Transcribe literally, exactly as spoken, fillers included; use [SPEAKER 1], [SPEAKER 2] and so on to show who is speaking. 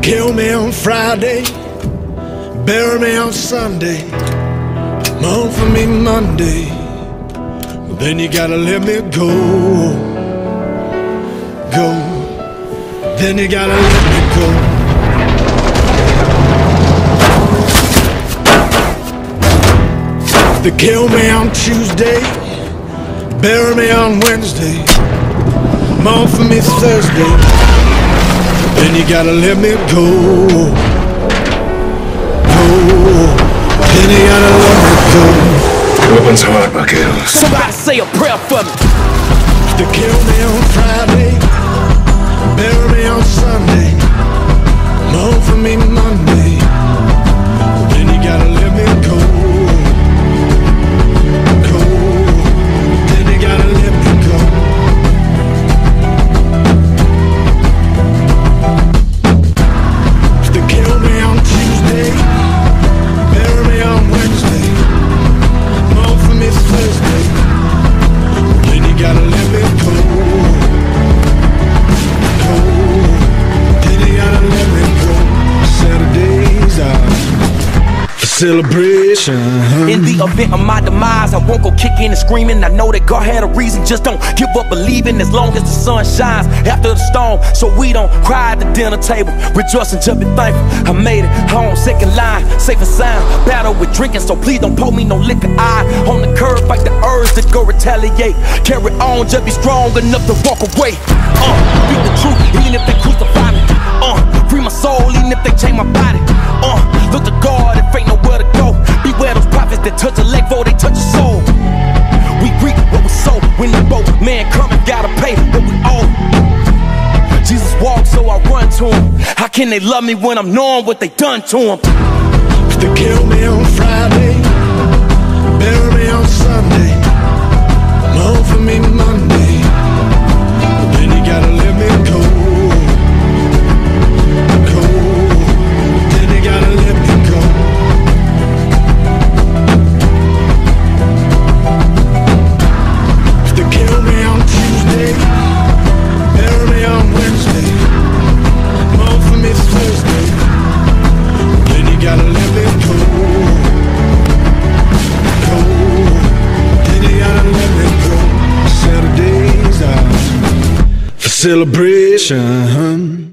[SPEAKER 1] Kill me on Friday, bury me on Sunday, mourn for me Monday, but then you gotta let me go, go, then you gotta let me go. They kill me on Tuesday, bury me on Wednesday, mourn for me Thursday, then you gotta let me go, go, then you gotta let me go.
[SPEAKER 2] Weapons hard, vaqueros.
[SPEAKER 3] Somebody say a prayer for me.
[SPEAKER 1] They kill me on Friday, bury me on Sunday, mourn for me Monday, then you gotta let me go, go, then you gotta let me go. They kill me on Tuesday, bury me on Wednesday, mourn for me Thursday, then you gotta let me go, go, then you gotta let me go. Saturdays are for celebration.
[SPEAKER 3] In the event of my demise, I won't go kicking and screaming. I know that God had a reason, just don't give up believing. As long as the sun shines after the storm, so we don't cry at the dinner table, rejoicing, just be thankful. I made it home, second line, safe and sound. Battle with drinking, so please don't pour me no liquor. I on the curb, fight the urge to go retaliate. Carry on, just be strong enough to walk away. Uh, speak the truth, even if they crucify me. Uh, free my soul, even if they change my body. Uh, look to God, if ain't nowhere to go. Beware those prophets that touch a leg before they touch a soul. We reap what we sow. When the boat man coming, gotta pay what we owe. Jesus walked, so I run to him. How can they love me when I'm knowing what they done to him?
[SPEAKER 1] They kill me on Friday, bury me on Sunday, mourn for me Monday, then you gotta let me go, go, then you gotta let me go. They kill me on Tuesday, bury me on Wednesday, mourn for me Thursday, then you gotta let me go, go, then you gotta let me go. Saturdays are for celebration.